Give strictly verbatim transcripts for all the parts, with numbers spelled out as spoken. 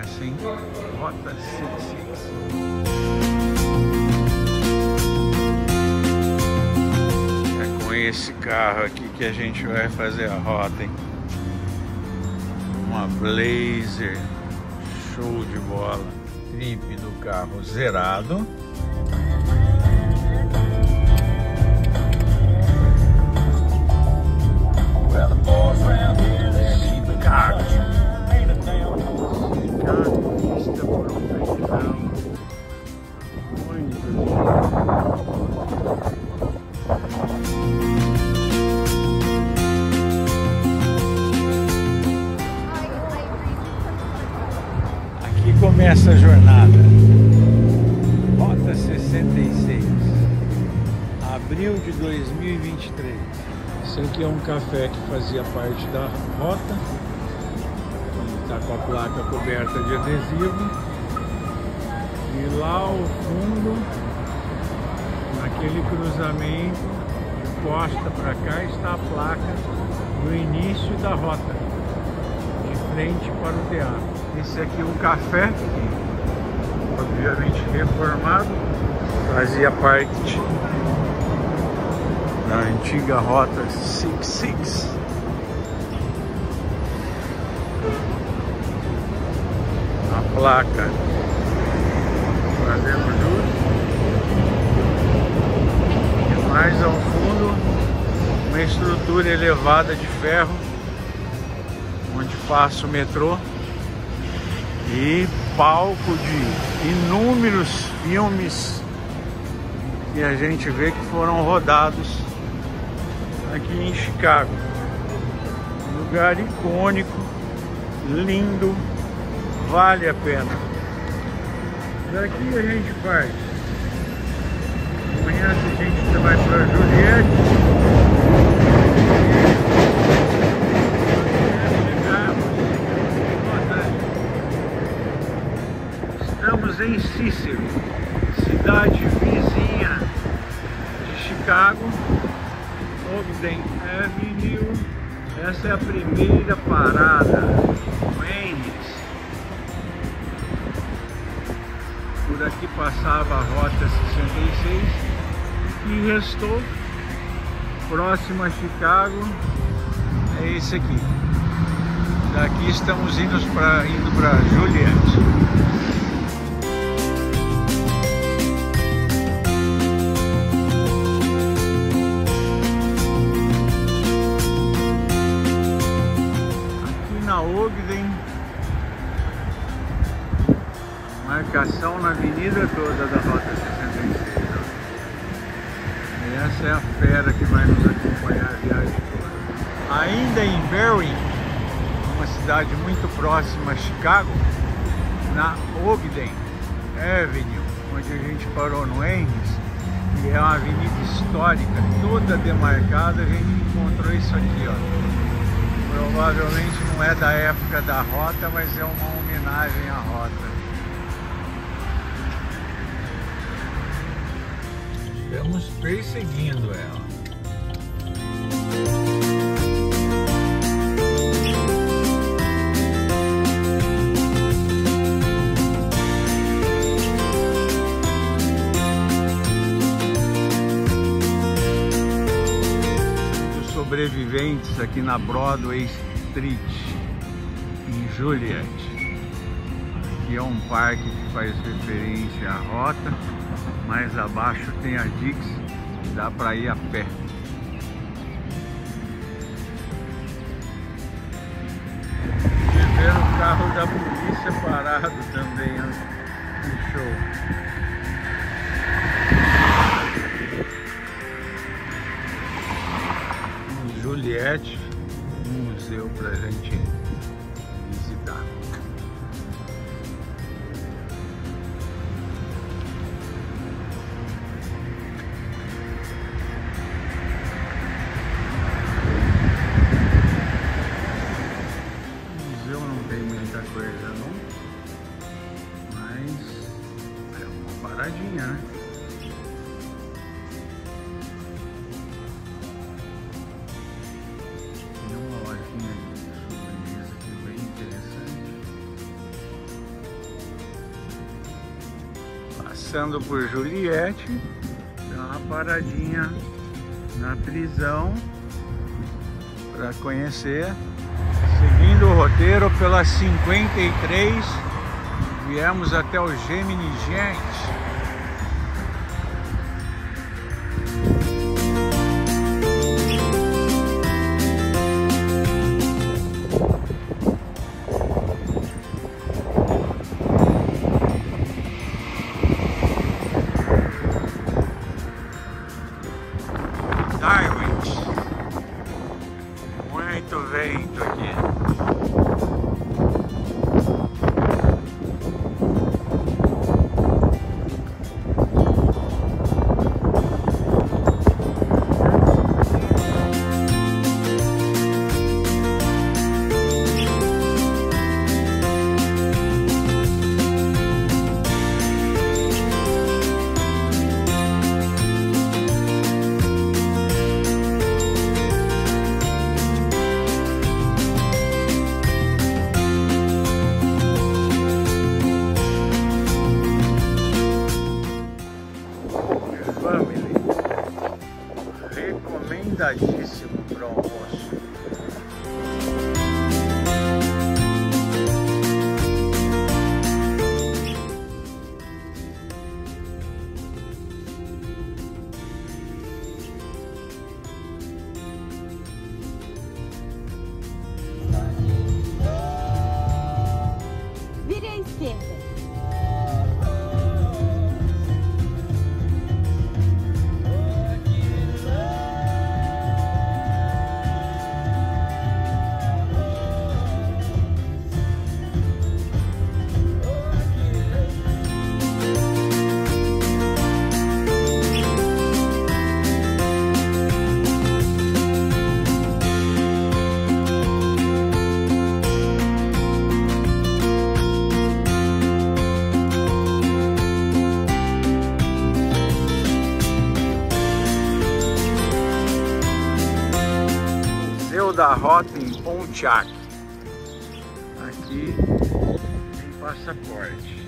assim, Rota sessenta e seis. É com esse carro aqui que a gente vai fazer a rota, hein? Uma Blazer, show de bola. Trip do carro zerado. Aqui começa a jornada. Rota sessenta e seis, abril de dois mil e vinte e três. Esse aqui é um café que fazia parte da rota. Está com a placa coberta de adesivo. E lá ao fundo, naquele cruzamento, de costa para cá, está a placa do início da rota, de frente para o teatro. Esse aqui é um café, obviamente reformado, fazia parte da antiga rota sessenta e seis. A placa fazendo jus. E mais ao fundo, uma estrutura elevada de ferro, onde passa o metrô. E palco de inúmeros filmes que a gente vê que foram rodados aqui em Chicago. Um lugar icônico, lindo, vale a pena. Daqui a gente faz. Amanhã a gente vai para Juliette. Estamos em Cicero, cidade vizinha de Chicago, Ogden Avenue. Essa é a primeira parada, Waynes. Por aqui passava a Rota sessenta e seis e restou próximo a Chicago é esse aqui. Daqui estamos indo para indo para Juliette. Ogden, marcação na avenida toda da Rota sessenta e seis. Ó. E essa é a fera que vai nos acompanhar a viagem toda. Ainda em Berwyn, uma cidade muito próxima a Chicago, na Ogden Avenue, onde a gente parou no Ames, que é uma avenida histórica, toda demarcada, a gente encontrou isso aqui, ó. Provavelmente não é da época da rota, mas é uma homenagem à rota. Estamos perseguindo ela. Sobreviventes aqui na Broadway Street, em Juliette. Aqui é um parque que faz referência à rota. Mais abaixo tem a Dix, dá para ir a pé. E ver o carro da polícia parado também, ó. Que show! Juliette, um museu para a gente visitar. O museu não tem muita coisa não, mas é uma paradinha, né? Passando por Juliette, dá uma paradinha na prisão para conhecer. Seguindo o roteiro pela cinquenta e três, viemos até o Gemini Gente. Muito vento aqui. Family, recomendadíssimo para o almoço. Vire à esquerda. Da Rota em Pontiac. Aqui tem passaporte.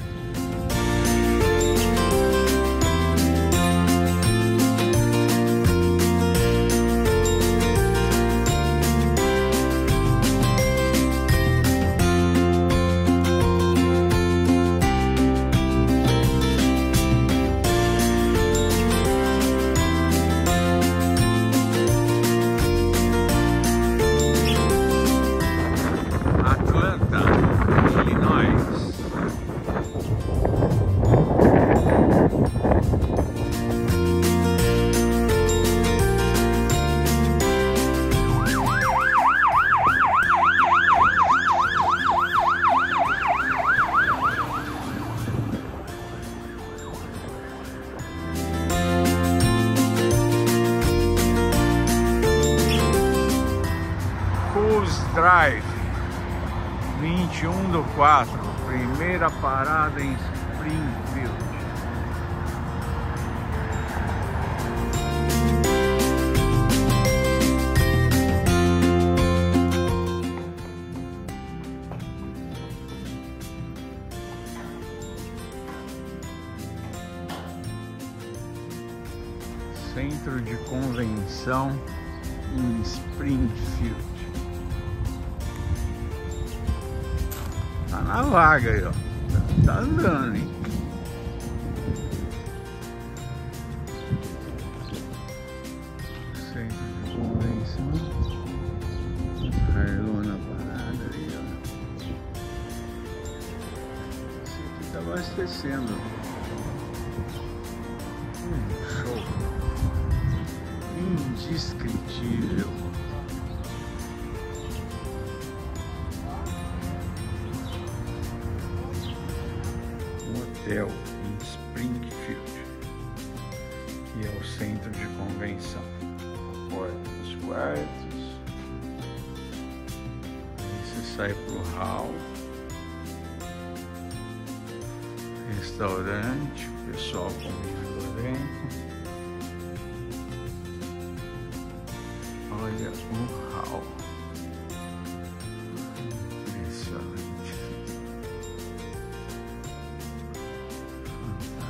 Drive, vinte e um do quatro, primeira parada em Springfield. Centro de convenção em Springfield. Tá na vaga aí, ó. Tá andando, hein? Centro de convenção. Carlona parada aí, ó. Esse aqui tá abastecendo. Hum, show. Indescritível. Hotel em Springfield, que é o centro de convenção. Porta dos quartos. Aí você sai pro hall. Restaurante, o pessoal comendo lá dentro. Olha o hall. Impressionante.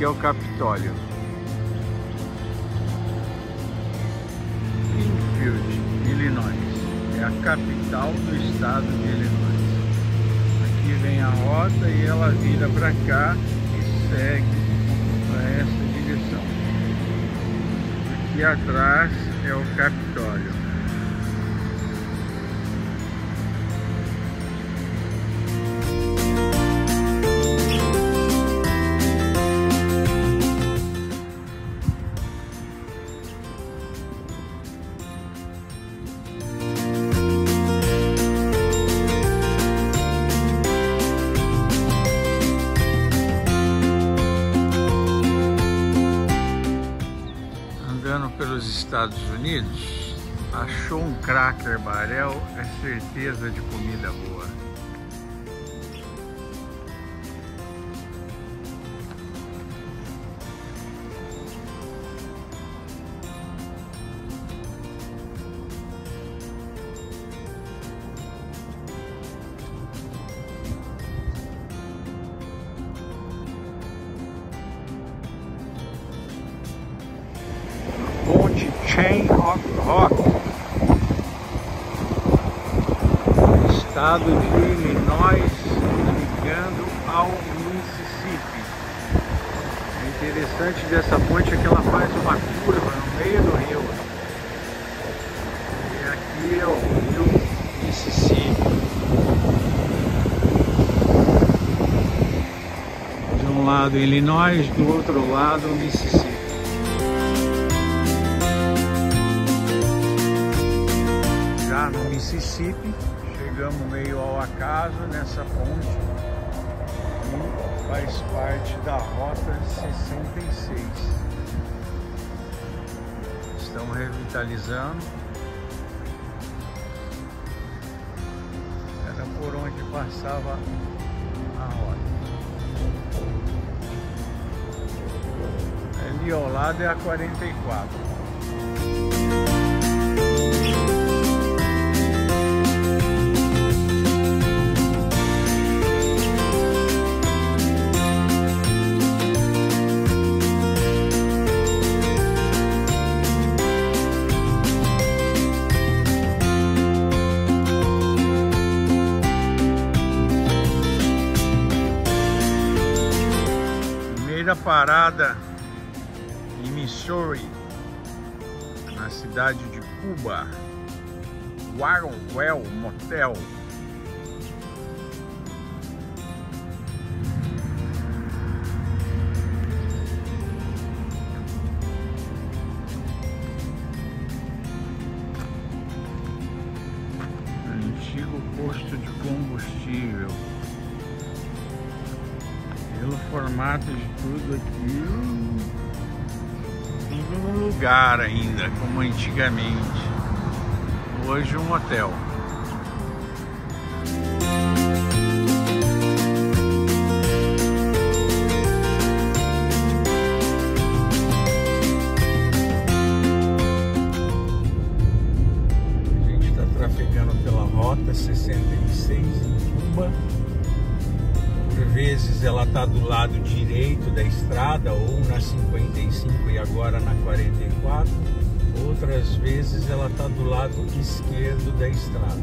aqui é o Capitólio. Springfield, Illinois. É a capital do estado de Illinois. Aqui vem a rota e ela vira para cá e segue para essa direção. Aqui atrás é o Capitólio. Pelos Estados Unidos, achou um Cracker Barrel, é certeza de comida boa. Chain of Rock, estado de Illinois, ligando ao Mississippi. O interessante dessa ponte é que ela faz uma curva no meio do rio. E aqui é o rio Mississippi. De um lado Illinois, do outro lado Mississippi. No Mississippi, chegamos meio ao acaso nessa ponte que faz parte da Rota sessenta e seis. Estão revitalizando. Era por onde passava a rota. Ali ao lado é a quarenta e quatro. Primeira parada em Missouri, na cidade de Cuba, Warrenwell Motel. Antigo posto de combustível. Pelo formato de tudo aqui, tudo no lugar ainda, como antigamente. Hoje um hotel. A gente está trafegando pela Rota sessenta e seis em Cuba. Por vezes ela está do lado direito da estrada, ou na cinquenta e cinco e agora na quarenta e quatro. Outras vezes ela está do lado esquerdo da estrada.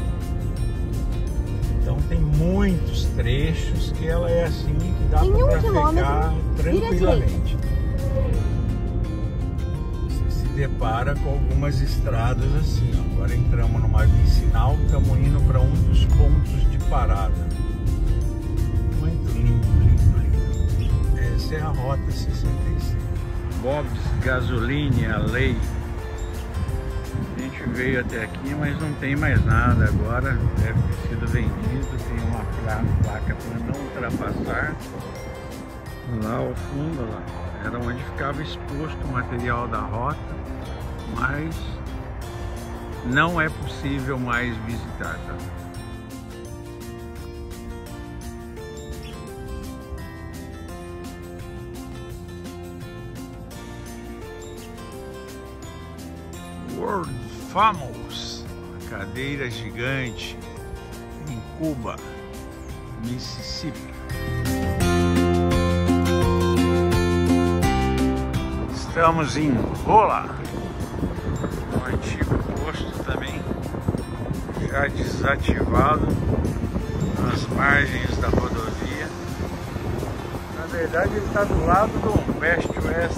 Então tem muitos trechos que ela é assim, que dá para trafegar tranquilamente. Você se depara com algumas estradas assim, ó. Agora entramos numa vicinal, estamos indo para um dos pontos de parada. Muito lindo, lindo, lindo. Essa é a Rota sessenta e seis. Bob's Gasoline, a lei. A gente veio até aqui, mas não tem mais nada agora. Deve ter sido vendido. Tem uma placa para não ultrapassar. Lá ao fundo, lá, era onde ficava exposto o material da rota, mas não é possível mais visitar, tá? World Famous, a cadeira gigante em Cuba, Mississippi. Estamos em Rola, um antigo posto também, já desativado, nas margens da rodovia. Na verdade ele está do lado do Best West